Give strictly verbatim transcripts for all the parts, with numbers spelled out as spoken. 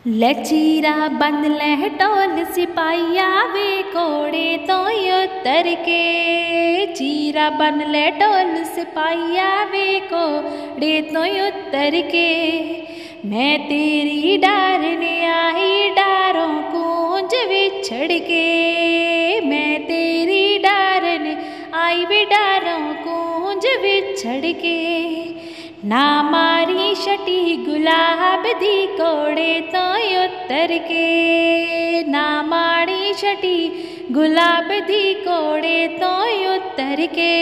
लचीरा बंद लहटोल सिपाहिया वे कोड़े तो उतर के। चीरा बन लहटोल सिपाहिया वे कोड़े तो उतर के। मैं तेरी डारने आई डारों कूंज बिछड़ के। मैं तेरी डारने आई वे डारों कूंज बिछड़ के। ना मारी छटी गुलाब दी कोड़े तो उतर के। ना मारी छटी गुलाब दी कोड़े तो उतर के।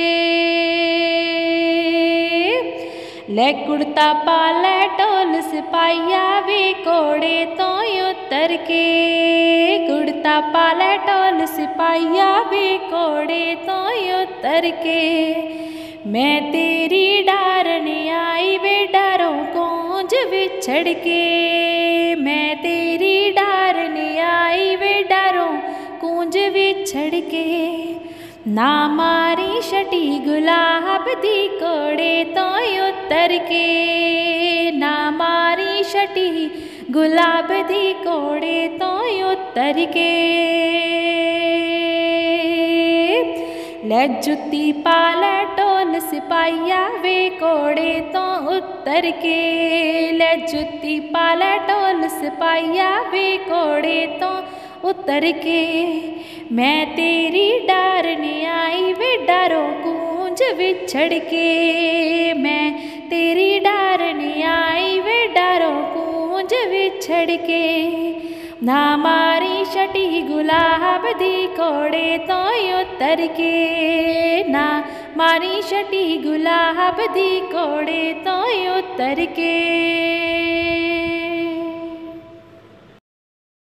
ले कुड़ता पाले टोल सिपाहिया वे कोड़े तो उतर के। कुड़ता पाले टोल सिपाहिया वे कोड़े तो उतर के। मैं तेरी डारने आई वे डारों कूंज बिछड़ के। मैं तेरी डारने आई वे डारों कूंज बिछड़ के। ना मारी छटी गुलाब दी कोड़े तो उतर के। ना मारी छटी गुलाब दी कोड़े तो उतर के। ले जुत्ती पाले टोल सिपाहिया वे कोड़े तो उतर के। ले जुत्ती पाले टोल सिपाहिया वे कोड़े तो उतर के। मैं तेरी डारने आई वे डारों कूंज बिछड़ के। मैं तेरी डारने आई वे डारों कूंज बिछड़ के। ना मारी छटी गुलाब दी कोड़े तो उतर के। ना मारी छटी गुलाब दी कोड़े तो उतर के।